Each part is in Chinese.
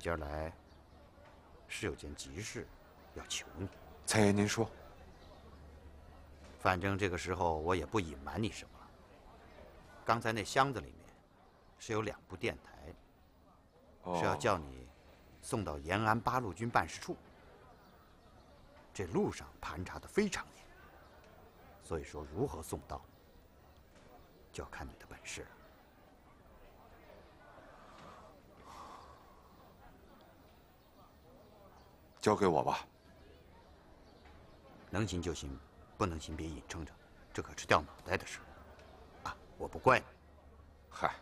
今儿来，是有件急事要求你。 蔡爷，您说。 反正这个时候我也不隐瞒你什么了。刚才那箱子里面是有2部电台，是要叫你送到延安八路军办事处。这路上盘查的非常严，所以说如何送到，就要看你的本事了。 交给我吧。 能行就行，不能行别硬撑着，这可是掉脑袋的事啊！我不怪你。 嗨，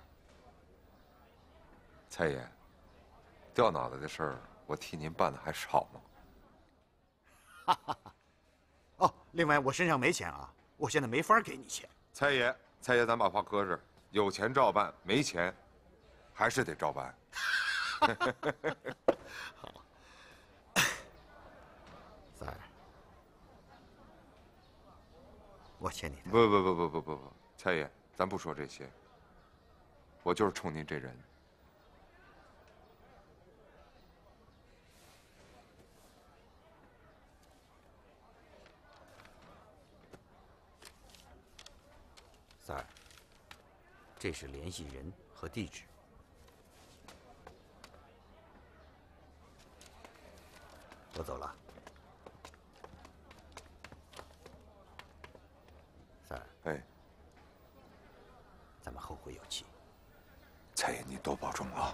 蔡爷，掉脑袋的事儿，我替您办的还少吗？ 哈哈哈！哦，另外我身上没钱啊，我现在没法给你钱。 蔡爷，咱把话搁这儿，有钱照办，没钱还是得照办。 好，三儿，我欠你的。 不，蔡爷，咱不说这些，我就是冲您这人。 三儿，这是联系人和地址。我走了。三儿， 哎， 咱们后会有期。 蔡爷，你多保重啊。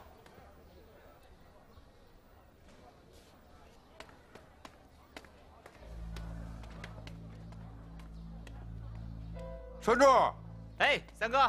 栓柱。 哎，三哥，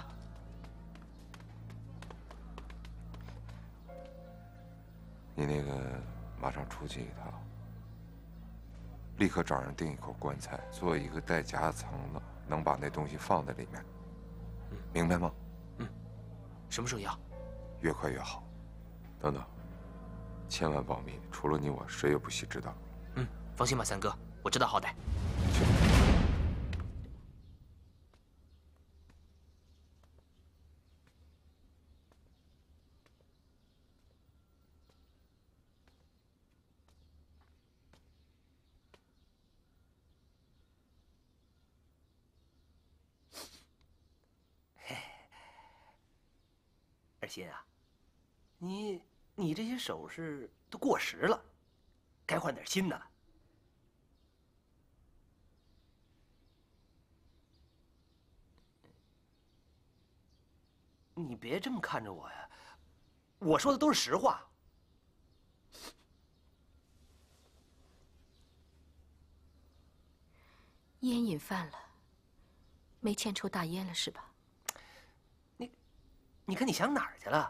你那个马上出去一趟，立刻找人订一口棺材，做一个带夹层的，能把那东西放在里面。明白吗？ 什么时候要？ 越快越好。等等，千万保密，除了你我，谁也不许知道。 放心吧，三哥，我知道好歹。二心啊，你这些首饰都过时了，该换点新的。你别这么看着我呀，我说的都是实话。 烟瘾犯了，没钱抽大烟了是吧？ 你看你想哪儿去了？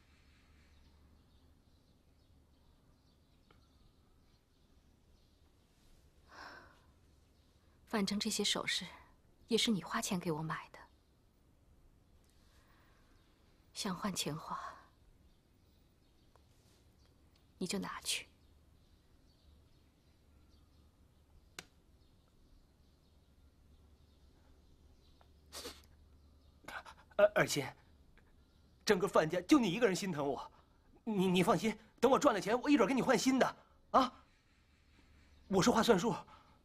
反正这些首饰也是你花钱给我买的，想换钱花，你就拿去。 二心，整个范家就你一个人心疼我，你放心，等我赚了钱，我一准给你换新的啊！我说话算数。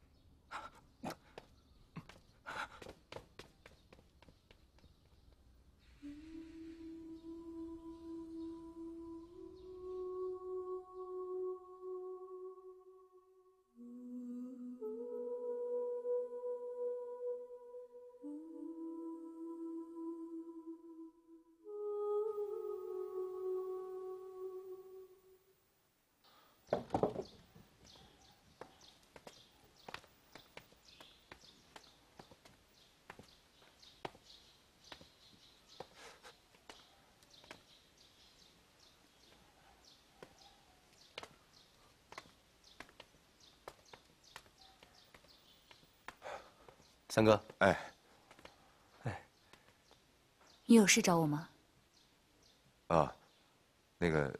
三哥， 哎， 你有事找我吗？ 啊，那个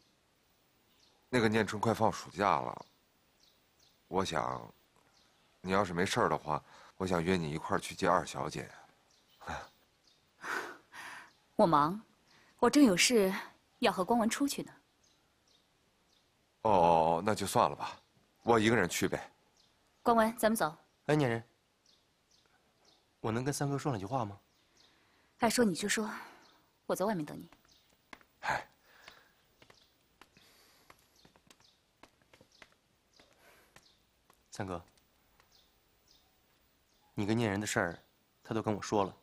念春快放暑假了，我想，你要是没事儿的话，我想约你一块儿去接二小姐。 我忙，我正有事要和光文出去呢。 哦，那就算了吧，我一个人去呗。 关文，咱们走。 哎，念人，我能跟三哥说两句话吗？ 爱说你就说，我在外面等你。 哎， 三哥，你跟念人的事儿，他都跟我说了。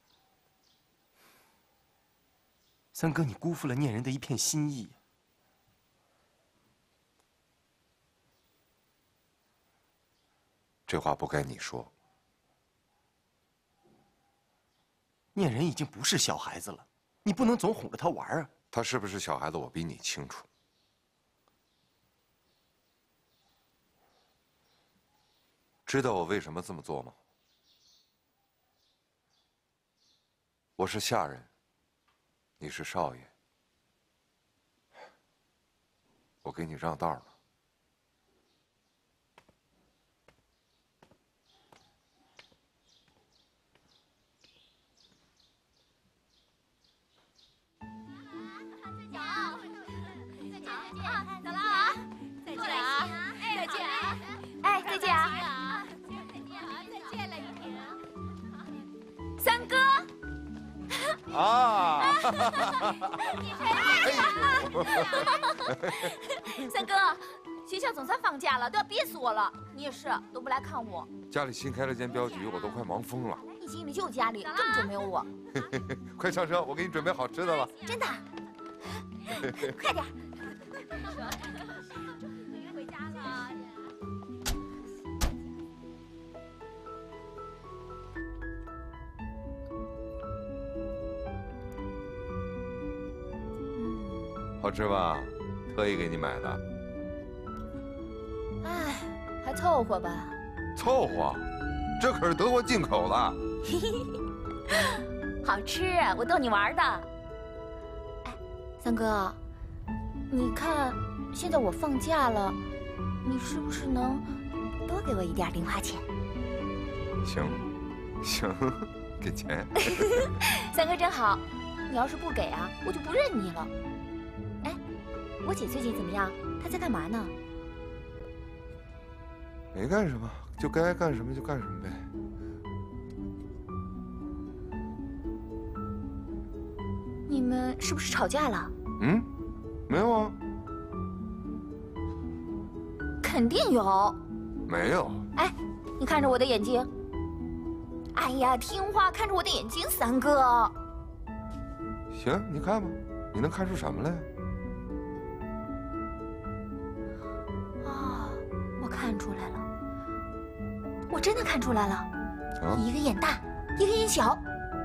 三哥，你辜负了念人的一片心意。 这话不该你说。 念人已经不是小孩子了，你不能总哄着他玩啊。 他是不是小孩子，我比你清楚。知道我为什么这么做吗？我是下人，你是少爷，我给你让道了。 走了啊！再见啊！再见啊！哎，再见啊！再见了，一婷。三哥。 啊！ 三哥，学校总算放假了，都要憋死我了。你也是，都不来看我。 家里新开了间镖局，我都快忙疯了。 你心里就家里，根本就没有我。 快上车，我给你准备好吃的了。 真的？快点！回家了。 好吃吧？特意给你买的。 哎，还凑合吧。 凑合，这可是德国进口的。 好吃，我逗你玩的。哎，三哥，你看现在我放假了，你是不是能多给我一点零花钱？ 行，行，给钱。 三哥真好，你要是不给啊，我就不认你了。哎，我姐最近怎么样？她在干嘛呢？ 没干什么，就该干什么就干什么呗。 你们是不是吵架了？ 嗯，没有啊。 肯定有。 没有。 哎，你看着我的眼睛。哎呀，听话，看着我的眼睛，三哥。 行，你看吧，你能看出什么来？ 哦，我看出来了，我真的看出来了。 啊？ 一个眼大，一个眼小。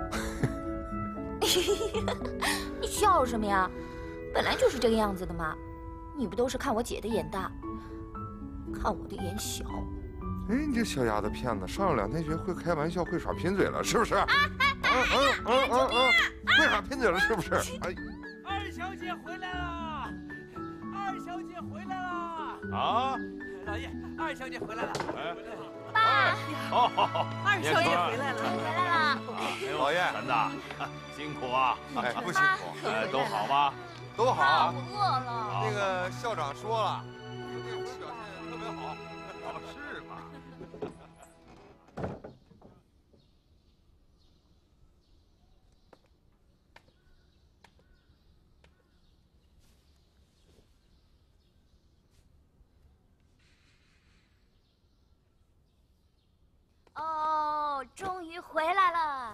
你笑什么呀？本来就是这个样子的嘛。你不都是看我姐的眼大，看我的眼小？ 哎，你这小丫头片子，上了2天学会开玩笑，会耍贫嘴了，是不是？会耍贫嘴了，是不是？哎， 二小姐回来了！二小姐回来了！ 啊， 老爷，二小姐回来了！ 爸， 哦， 二小姐回来了！ 回来了。 老爷， 陈子，辛苦啊！ 哎，不辛苦， 都好吗？ 都好。 我饿了。 那个校长说了，这回表现特别好。 是吗？ 哦，终于回来了。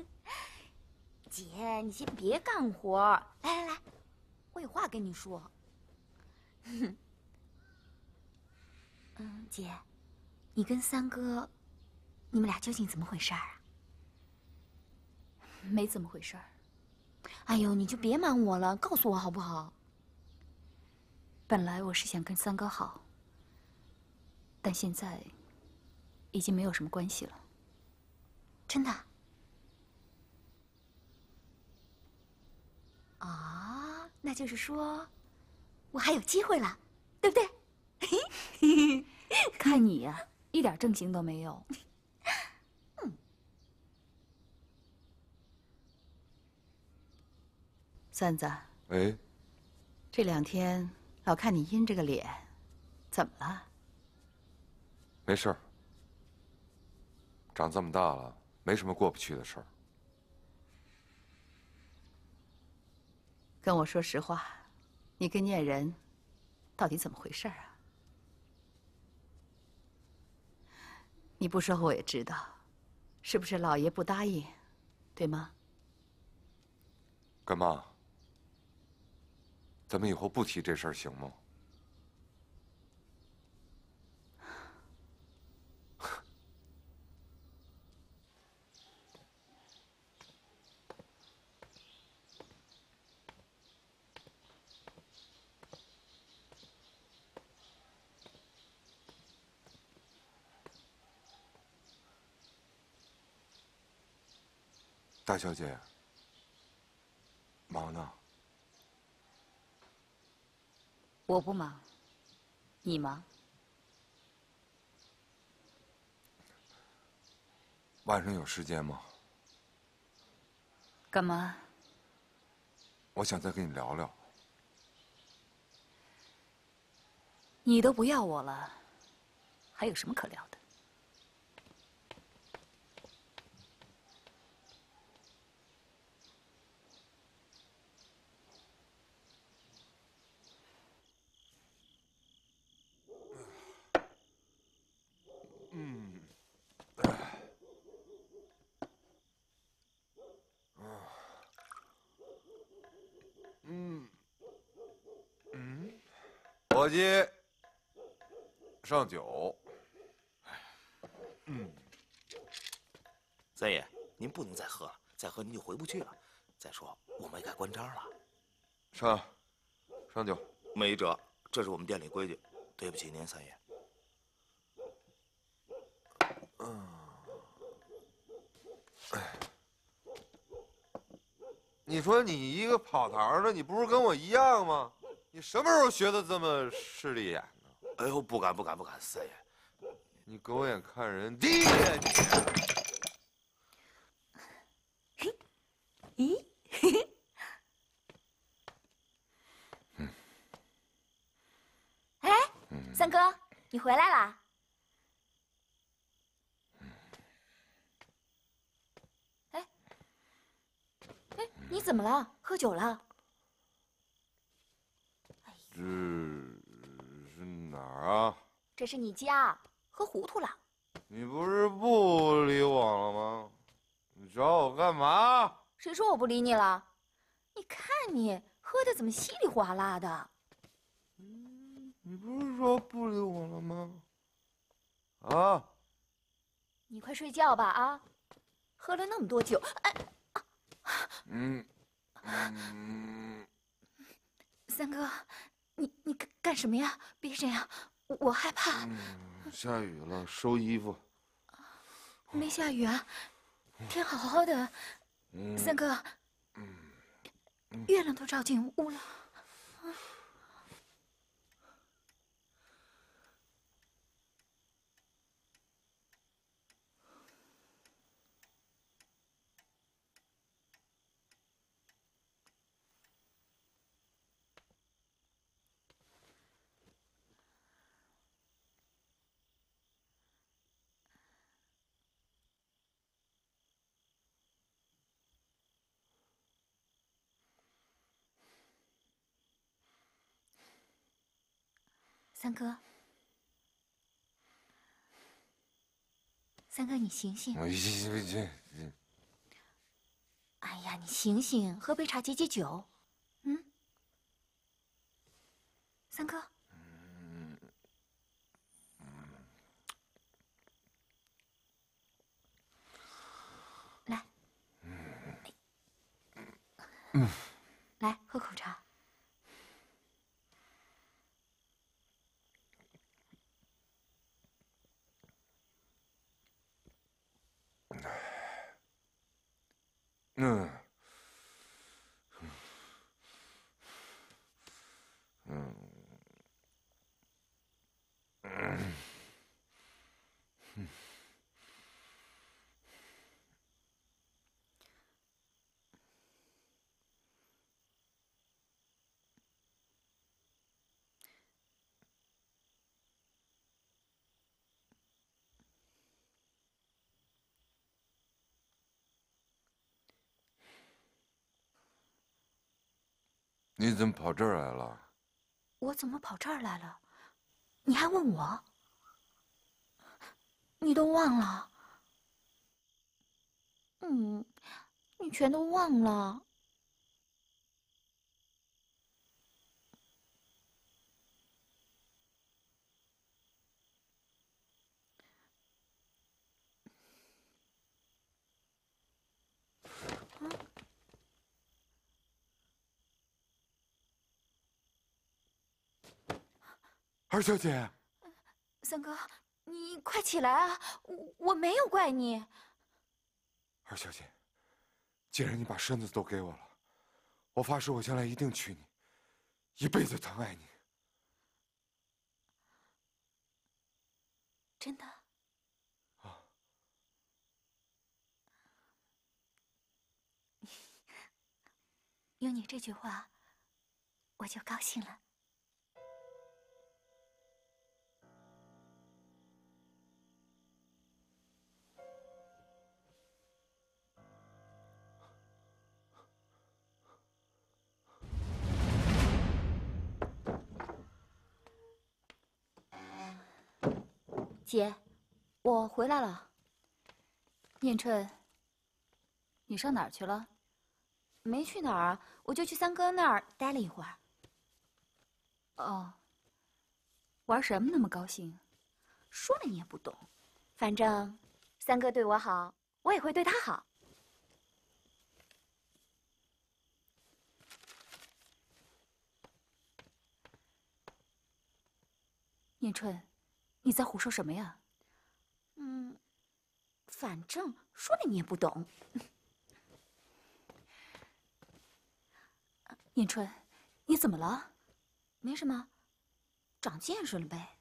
姐，你先别干活，来来来，我有话跟你说。姐，你跟三哥，你们俩究竟怎么回事啊？ 没怎么回事儿。 哎呦，你就别瞒我了，告诉我好不好？ 本来我是想跟三哥好，但现在已经没有什么关系了。 真的？啊，那就是说，我还有机会了，对不对？ 看你呀，一点正形都没有。三子， 喂， 这2天老看你阴着个脸，怎么了？ 没事儿。长这么大了，没什么过不去的事儿。 跟我说实话，你跟念人到底怎么回事啊？你不说我也知道，是不是老爷不答应，对吗？ 干妈，咱们以后不提这事儿行吗？大小姐，忙呢？ 我不忙，你忙。 晚上有时间吗？ 干嘛？ 我想再跟你聊聊。 你都不要我了，还有什么可聊的？ 伙计，上酒。 三爷，您不能再喝了，再喝您就回不去了。再说我们也该关张了。 上酒。 没辙，这是我们店里规矩。对不起您，三爷。 你说你一个跑堂的，你不是跟我一样吗？你什么时候学的这么势利眼呢？ 哎呦，不敢，三爷。 你狗眼看人低呀咦？哎，三哥，你回来啦？哎，你怎么了？喝酒了？ 这是哪儿啊？ 这是你家，喝糊涂了。 你不是不理我了吗？你找我干嘛？ 谁说我不理你了？你看你喝的怎么稀里哗啦的？ 你不是说不理我了吗？啊！ 你快睡觉吧啊！喝了那么多酒，哎，三哥，你干什么呀？别这样，我害怕。 下雨了，收衣服。 没下雨啊，天好好的。三哥，月亮都照进屋了。三哥，三哥，你醒醒！哎呀，你醒醒，喝杯茶解解酒。三哥。来。来，喝口茶。 你怎么跑这儿来了？ 我怎么跑这儿来了？你还问我？你都忘了？你全都忘了。 二小姐， 三哥，你快起来啊！我没有怪你。 二小姐，既然你把身子都给我了，我发誓我将来一定娶你，一辈子疼爱你。 真的？ 啊！ 有你这句话，我就高兴了。姐，我回来了。 念春，你上哪儿去了？ 没去哪儿啊，我就去三哥那儿待了一会儿。 哦，玩什么那么高兴？ 说了你也不懂。反正三哥对我好，我也会对他好。 念春，你在胡说什么呀？ 反正说了你也不懂。 念春，你怎么了？ 没什么，长见识了呗。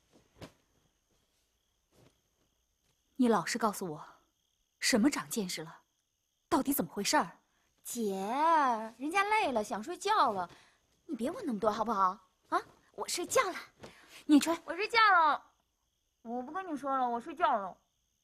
你老实告诉我，什么长见识了？到底怎么回事儿？ 姐，人家累了，想睡觉了，你别问那么多好不好？啊，我睡觉了。 念春， 我睡觉了。我不跟你说了，我睡觉了。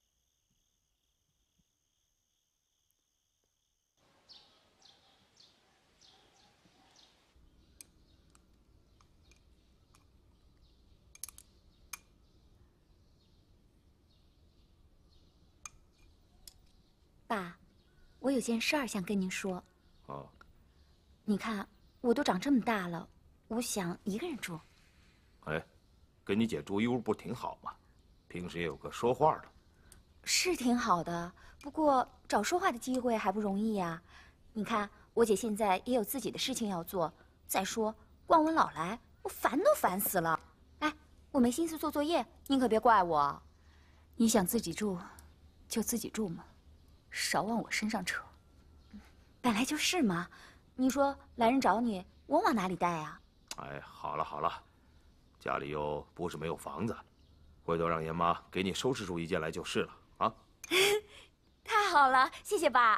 爸，我有件事儿想跟您说。 哦， 你看，我都长这么大了，我想一个人住。 哎，跟你姐住一屋不挺好吗？平时也有个说话的。 是挺好的，不过找说话的机会还不容易呀。你看，我姐现在也有自己的事情要做。再说，光文老来，我烦都烦死了。哎，我没心思做作业，您可别怪我。 你想自己住，就自己住嘛，少往我身上扯。 本来就是嘛。你说来人找你，我往哪里带啊？ 哎，好了好了，家里又不是没有房子，回头让严妈给你收拾出一间来就是了啊。 太好了，谢谢爸。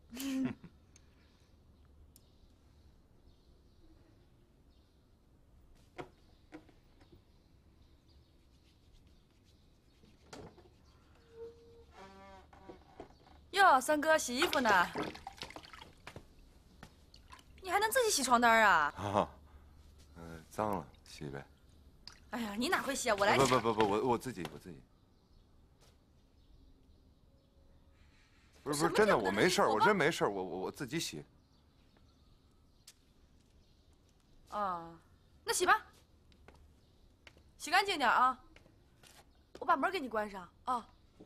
哟，三哥洗衣服呢？你还能自己洗床单啊？ 啊，脏了，洗呗。 哎呀，你哪会洗啊？我来。 不，我自己。不是真的，我没事儿，我真没事儿，我自己洗。 哦，那洗吧，洗干净点啊。我把门给你关上啊。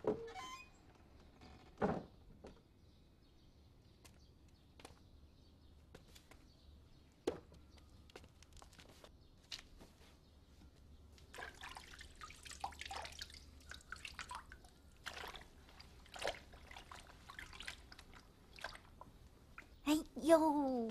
哎呦！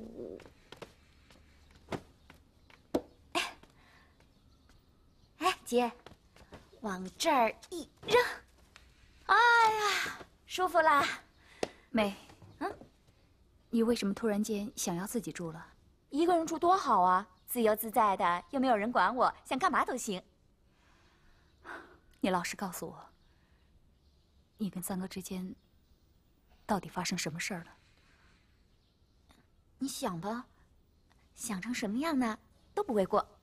哎，姐，往这儿一扔，哎呀，舒服啦。 妹，你为什么突然间想要自己住了？ 一个人住多好啊，自由自在的，又没有人管我，想干嘛都行。 你老实告诉我，你跟三哥之间到底发生什么事儿了？ 你想吧， 想成什么样呢，都不为过。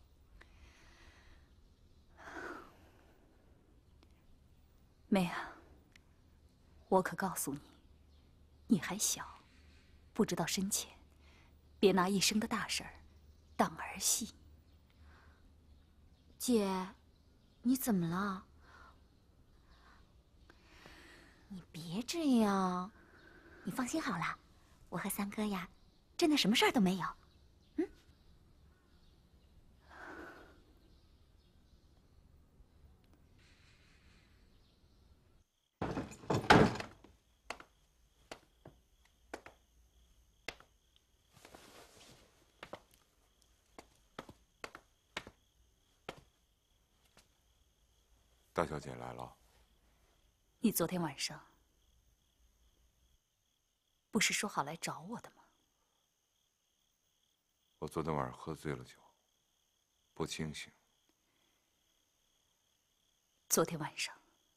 妹啊，我可告诉你，你还小，不知道深浅，别拿一生的大事儿当儿戏。 姐，你怎么了？你别这样，你放心好了，我和三哥呀，真的什么事儿都没有。 大小姐来了。 你昨天晚上不是说好来找我的吗？ 我昨天晚上喝醉了酒，不清醒。 昨天晚上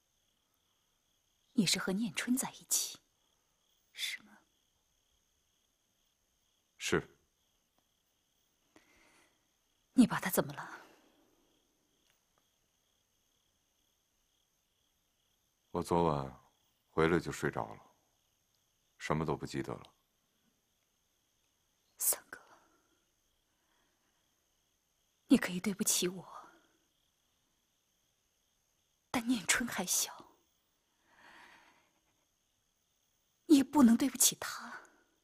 你是和念春在一起，是吗？ 是。 你把他怎么了？ 我昨晚回来就睡着了，什么都不记得了。 三哥，你可以对不起我，但念春还小，你也不能对不起他。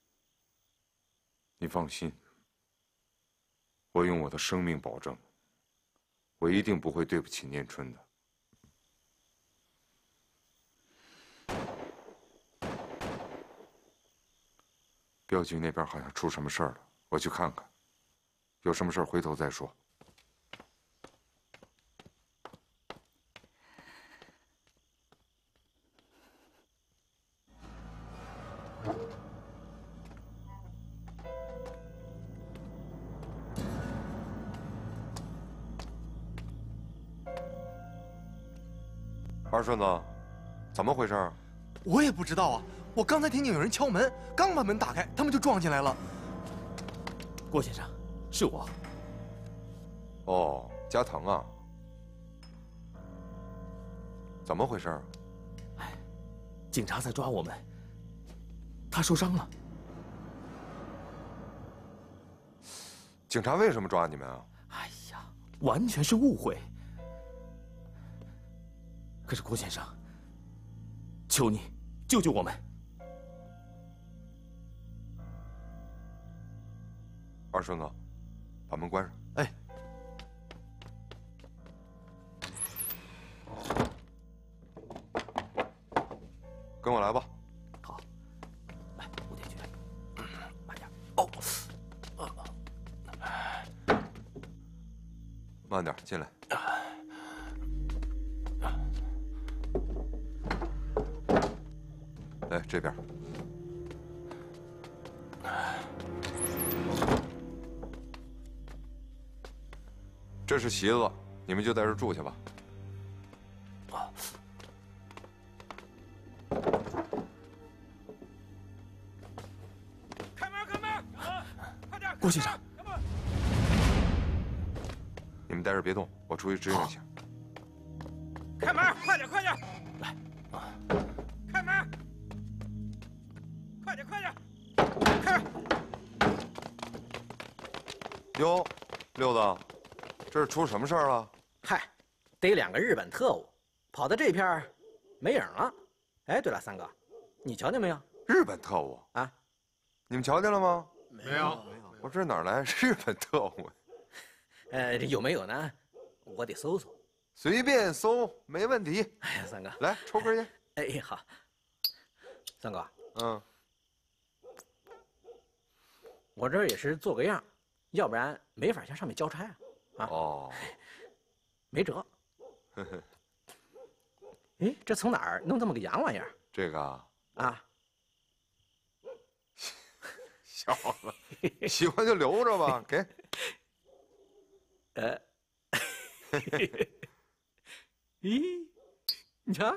你放心，我用我的生命保证，我一定不会对不起念春的。镖局那边好像出什么事儿了，我去看看。有什么事儿回头再说。二顺子，怎么回事？ 我也不知道啊。我刚才听见有人敲门，刚把门打开，他们就撞进来了。 郭先生，是我。 哦，加藤啊，怎么回事？ 哎，警察在抓我们，他受伤了。 警察为什么抓你们啊？ 哎呀，完全是误会。可是郭先生，求你救救我们。 二顺子，把门关上。 哎。 跟我来吧。 好。来，我进去。慢点。哦。 慢点，进来。来这边。这是席子，你们就在这儿住去吧。 开门，开门！啊，快点！ 郭先生， 你们待着别动，我出去支应一下。 开门，快点，快点！ 来， 开门！快点，快点！开！ 哟，六子。这是出什么事儿了？ 嗨，逮2个日本特务，跑到这片儿没影了。哎，对了，三哥，你瞧见没有？ 日本特务啊？ 你们瞧见了吗？ 没有。 我这哪来日本特务？ 这有没有呢？我得搜搜。 随便搜，没问题。 哎呀，三哥， 来抽根烟。 哎，好。三哥，我这也是做个样，要不然没法向上面交差啊。 哦， 没辙。哎，这从哪儿弄这么个洋玩意儿？ 这个啊， 小子，喜欢就留着吧，给。 咦，你瞧，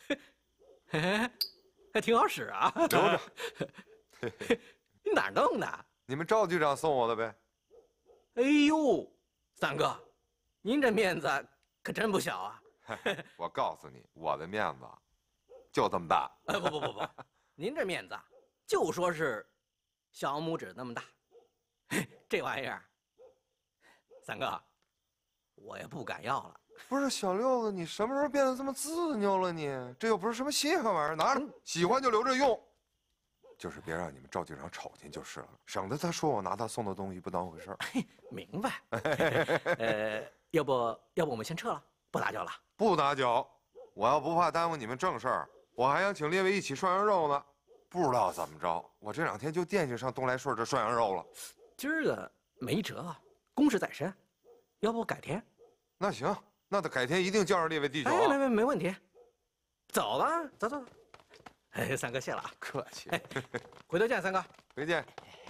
还挺好使啊。 留着。 你哪儿弄的？ 你们赵局长送我的呗。 哎呦，三哥，您这面子可真不小啊！ 我告诉你，我的面子就这么大。 不，您这面子就说是小拇指那么大。这玩意儿，三哥，我也不敢要了。 不是小六子，你什么时候变得这么自拗了你？这又不是什么稀罕玩意儿，拿着，喜欢就留着用。就是别让你们赵局长瞅见就是了，省得他说我拿他送的东西不当回事儿。 明白。要不我们先撤了，不打搅了。 不打搅，我要不怕耽误你们正事儿，我还想请列位一起涮羊肉呢。不知道怎么着，我这2天就惦记上东来顺这涮羊肉了。 今儿个没辙啊，公事在身，要不改天？ 那行，那得改天一定叫上列位弟兄。 没问题。走吧，走。三哥谢了啊， 客气。 回头见，三哥。 回见。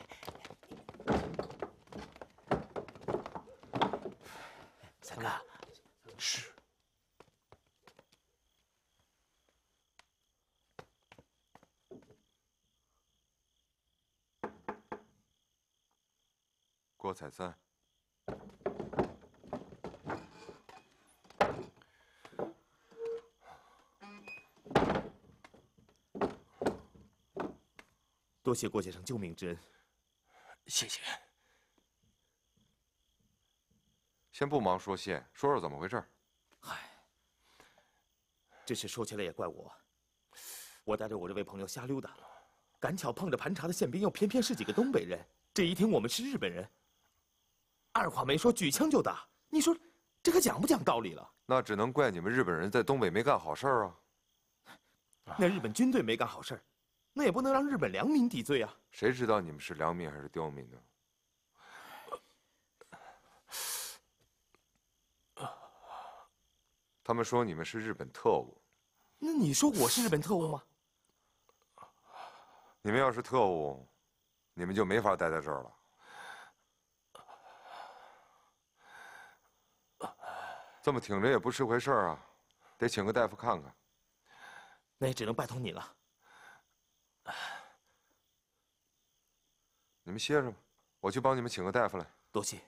三哥， 是。郭采三。 多谢郭先生救命之恩。 谢谢。 先不忙说谢，说说怎么回事。 这事说起来也怪我，我带着我这位朋友瞎溜达，赶巧碰着盘查的宪兵，又偏偏是几个东北人。这一听我们是日本人，二话没说举枪就打。你说这可讲不讲道理了？ 那只能怪你们日本人在东北没干好事儿啊。 那日本军队没干好事儿，那也不能让日本良民抵罪啊！ 谁知道你们是良民还是刁民呢？他们说你们是日本特务。 那你说我是日本特务吗？ 你们要是特务，你们就没法待在这儿了。这么挺着也不是回事儿啊，得请个大夫看看。 那也只能拜托你了。 你们歇着吧，我去帮你们请个大夫来。 多谢。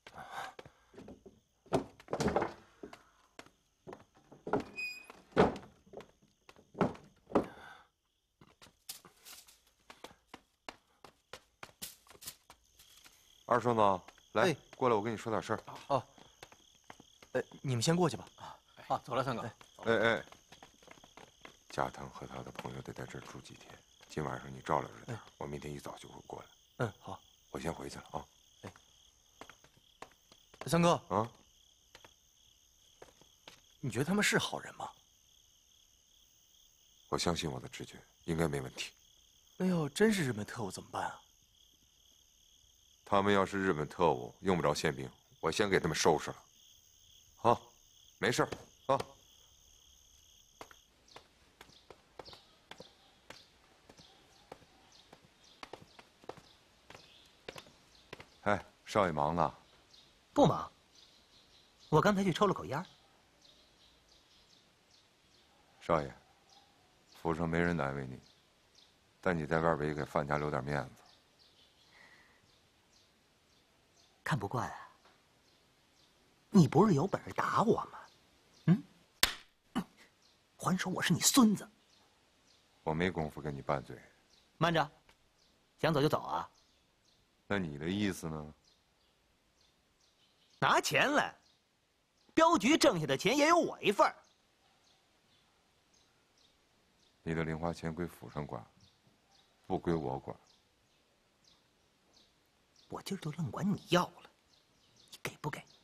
二顺子，来，过来，我跟你说点事儿。 哦。你们先过去吧。 好，走了，三哥。 哎，加藤和他的朋友得在这儿住几天。今晚上你照料着点，我明天一早就会过来。 好。 我先回去了啊。 三哥。 啊。 你觉得他们是好人吗？ 我相信我的直觉，应该没问题。 那要真是日本特务怎么办啊？ 他们要是日本特务，用不着宪兵，我先给他们收拾了。好，没事啊。哎，少爷忙呢？ 不忙，我刚才去抽了口烟。 少爷，府上没人难为你，但你在外边也给范家留点面子。 看不惯啊！你不是有本事打我吗？还手，我是你孙子。 我没工夫跟你拌嘴。 慢着，想走就走啊？ 那你的意思呢？ 拿钱来，镖局挣下的钱也有我一份儿。 你的零花钱归府上管，不归我管。 我今儿就愣管你要了，你给不给？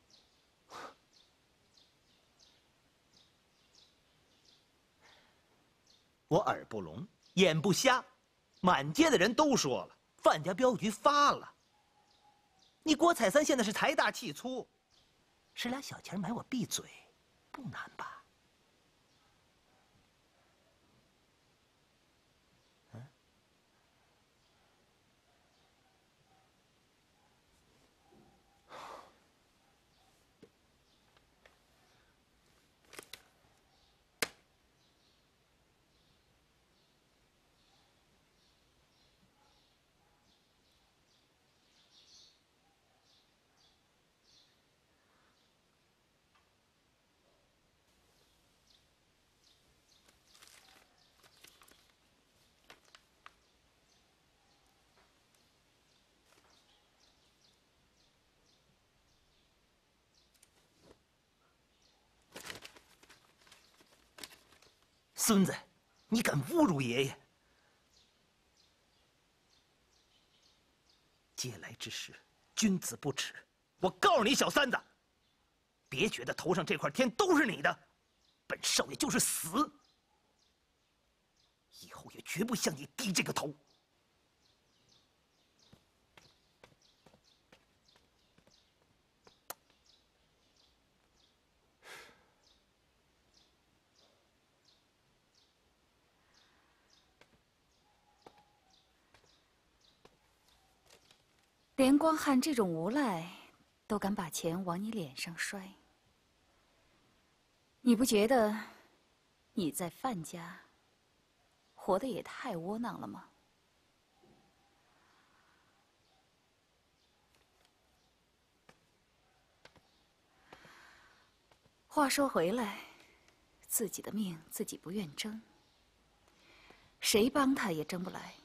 我耳不聋，眼不瞎，满街的人都说了，范家镖局发了。你郭采三现在是财大气粗，使俩小钱买我闭嘴，不难吧？ 孙子，你敢侮辱爷爷！嗟来之食，君子不耻。我告诉你，小三子，别觉得头上这块天都是你的，本少爷就是死，以后也绝不向你低这个头。 连光汉这种无赖，都敢把钱往你脸上摔，你不觉得你在范家活得也太窝囊了吗？话说回来，自己的命自己不愿争，谁帮他也争不来。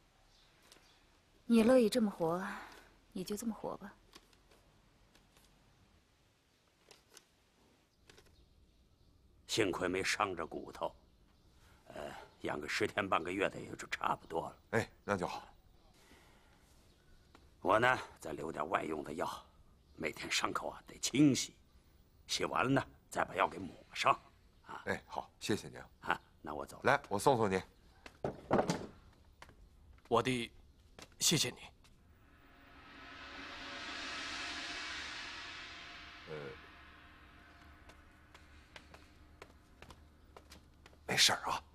你乐意这么活，你就这么活吧。 幸亏没伤着骨头，养个10天半个月的也就差不多了。 哎，那就好。 我呢，再留点外用的药，每天伤口啊得清洗，洗完了呢再把药给抹上。啊， 哎，好，谢谢您啊。那我走了。 来，我送送你。 我弟，谢谢你。 没事儿啊。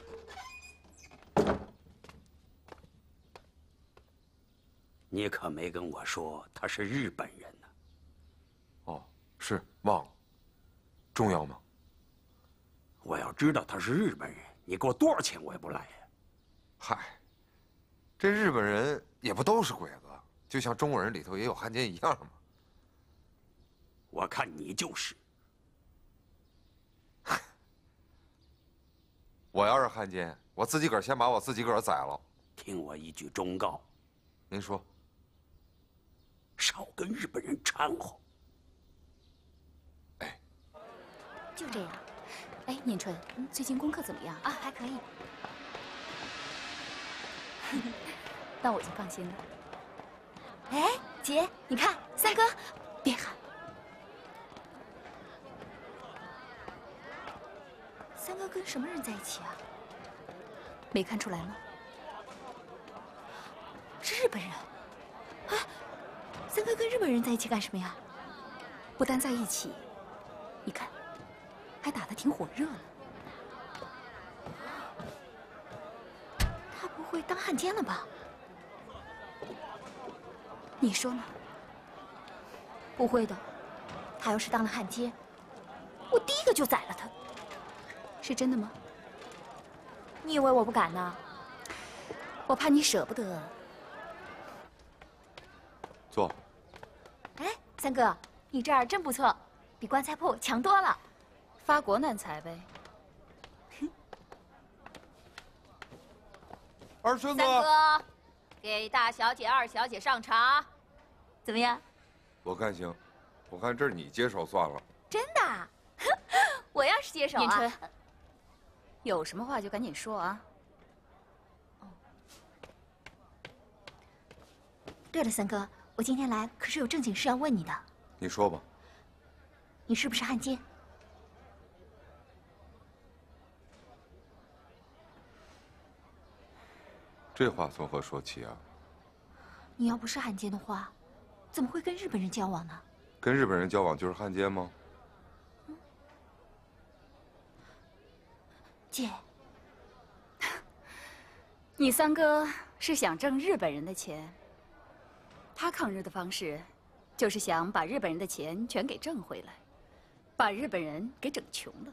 你可没跟我说他是日本人呢。 哦，是忘了。重要吗？ 我要知道他是日本人，你给我多少钱我也不来呀。 嗨，这日本人也不都是鬼子，就像中国人里头也有汉奸一样嘛。 我看你就是。 我要是汉奸，我自己个儿先把我自己个儿宰了。 听我一句忠告， 您说。 少跟日本人掺和。 哎， 就这样。哎，念春，最近功课怎么样啊？还可以。 那我就放心了。 哎，姐，你看，三哥， 别喊。 三哥跟什么人在一起啊？ 没看出来吗？ 是日本人。啊，三哥跟日本人在一起干什么呀？ 不但在一起，你看，还打得挺火热呢。 他不会当汉奸了吧？ 你说呢？ 不会的，他要是当了汉奸，我第一个就宰了他。 是真的吗？ 你以为我不敢呢？ 我怕你舍不得。 坐。 哎，三哥，你这儿真不错，比棺材铺强多了。 发国难财呗。 二孙子。 三哥，给大小姐、二小姐上茶， 怎么样？ 我看行，我看这是你接手算了。 真的？我要是接手啊。 念春，有什么话就赶紧说啊。 对了，三哥，我今天来可是有正经事要问你的。 你说吧。 你是不是汉奸？ 这话从何说起啊？ 你要不是汉奸的话，怎么会跟日本人交往呢？ 跟日本人交往就是汉奸吗？ 姐， 你三哥是想挣日本人的钱，他抗日的方式，就是想把日本人的钱全给挣回来，把日本人给整穷了。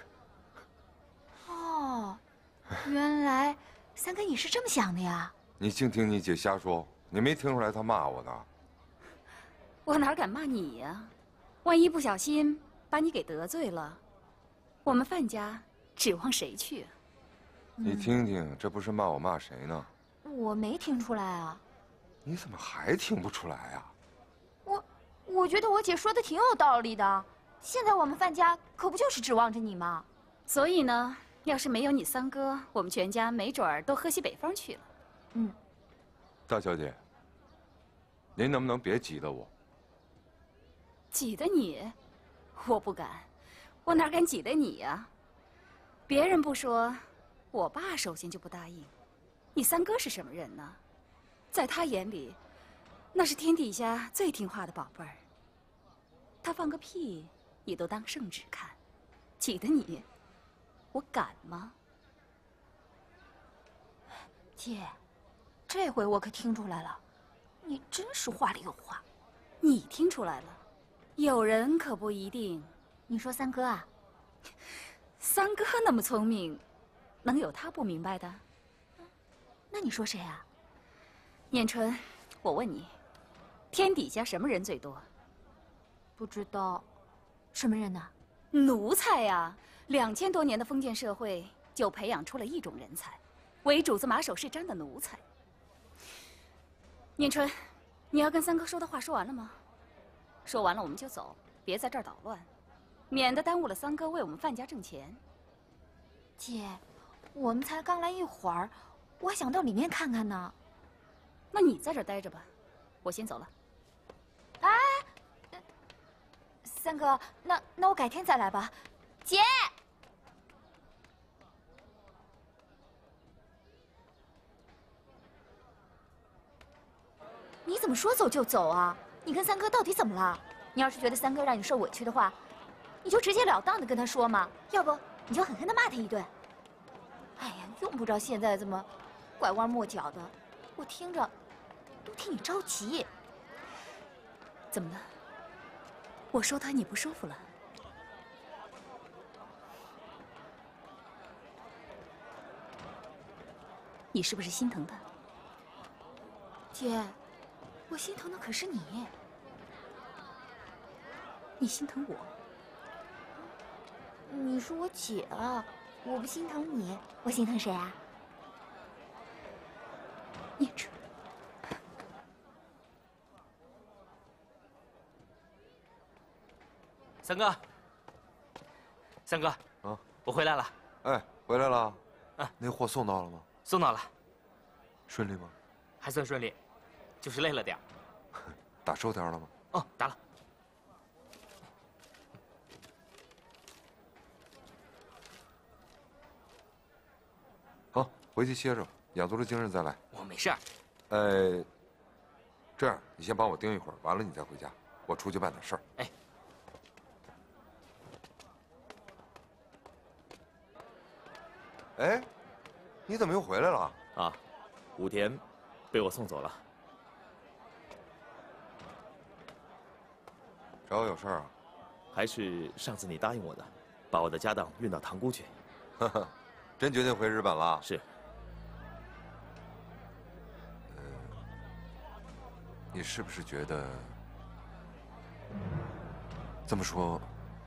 哦，原来三哥你是这么想的呀？ 你净听你姐瞎说，你没听出来她骂我呢？ 我哪敢骂你呀？万一不小心把你给得罪了，我们范家指望谁去啊？ 你听听，这不是骂我骂谁呢？ 我没听出来啊。 你怎么还听不出来啊？ 我觉得我姐说的挺有道理的。现在我们范家可不就是指望着你吗？ 所以呢， 要是没有你三哥，我们全家没准儿都喝西北风去了。 嗯。 大小姐，您能不能别急着我？ 挤得你，我不敢，我哪敢挤得你呀？别人不说，我爸首先就不答应。你三哥是什么人呢？在他眼里，那是天底下最听话的宝贝儿。他放个屁，你都当圣旨看，挤得你，我敢吗？ 姐，这回我可听出来了，你真是话里有话。 你听出来了，有人可不一定。 你说三哥啊？ 三哥那么聪明，能有他不明白的？ 那你说谁啊？ 念春，我问你，天底下什么人最多？ 不知道，什么人呢？ 奴才呀！2000多年的封建社会就培养出了一种人才，为主子马首是瞻的奴才。念春，你要跟三哥说的话说完了吗？说完了我们就走，别在这儿捣乱，免得耽误了三哥为我们范家挣钱。 姐，我们才刚来一会儿，我还想到里面看看呢。 那你在这儿待着吧，我先走了。 哎，三哥，那我改天再来吧。姐，你怎么说走就走啊？你跟三哥到底怎么了？你要是觉得三哥让你受委屈的话，你就直截了当的跟他说嘛，要不你就狠狠的骂他一顿。哎呀，用不着现在这么拐弯抹角的，我听着都替你着急。 怎么了？我说他你不舒服了？你是不是心疼他？ 姐，我心疼的可是你。 你心疼我？ 你是我姐啊，我不心疼你，我心疼谁啊？ 念春。 三哥，三哥， 啊， 我回来了。 哎，回来了。啊，那货送到了吗？ 送到了。 顺利吗？ 还算顺利，就是累了点儿。 打收条了吗？ 哦，打了。 好，回去歇着，养足了精神再来。 我没事儿。 这样你先帮我盯一会儿，完了你再回家，我出去办点事儿。 哎。 哎，你怎么又回来了？ 啊，武田被我送走了。 找我有事儿啊？ 还是上次你答应我的，把我的家当运到塘沽去。 呵呵，真决定回日本了？ 是。 你是不是觉得这么说？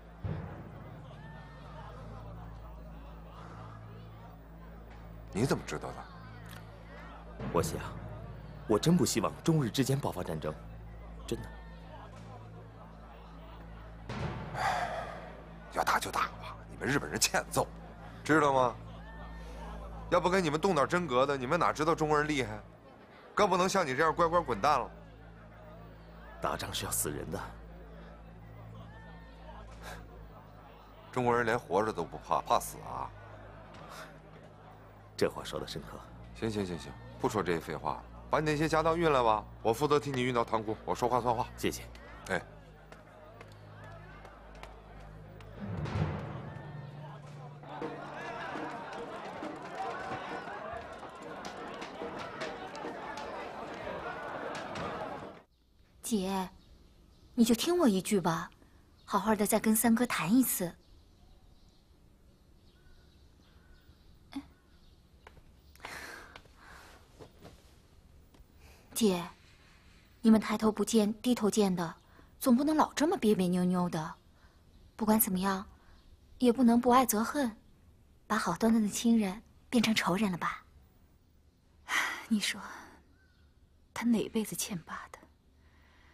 你怎么知道的？ 我想，我真不希望中日之间爆发战争，真的。 要打就打吧，你们日本人欠揍，知道吗？要不给你们动点真格的，你们哪知道中国人厉害？更不能像你这样乖乖滚蛋了。 打仗是要死人的。 中国人连活着都不怕，怕死啊？ 这话说得深刻。 行，不说这些废话了，把你那些家当运来吧，我负责替你运到塘沽，我说话算话。 谢谢。 哎。 姐，你就听我一句吧，好好的再跟三哥谈一次。姐，你们抬头不见低头见的，总不能老这么别别扭扭的。不管怎么样，也不能不爱则恨，把好端端的亲人变成仇人了吧？ 你说，他哪辈子欠爸的？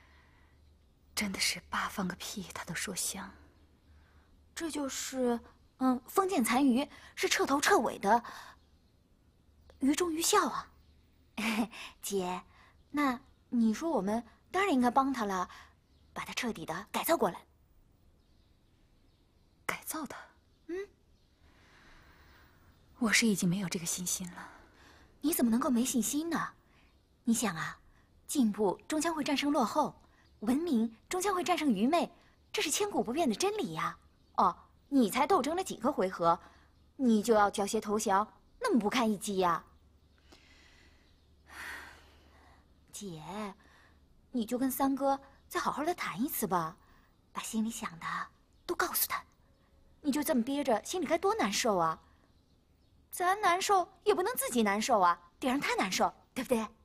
真的是爸放个屁他都说香。 这就是封建残余是彻头彻尾的愚忠愚孝啊。姐，那你说我们当然应该帮他了，把他彻底的改造过来。 改造他？我是已经没有这个信心了。 你怎么能够没信心呢？你想啊，进步终将会战胜落后，文明终将会战胜愚昧，这是千古不变的真理呀。哦，你才斗争了几个回合，你就要缴械投降，那么不堪一击呀？姐，你就跟三哥再好好的谈一次吧，把心里想的都告诉他。你就这么憋着，心里该多难受啊！咱难受也不能自己难受啊，得让他难受，对不对？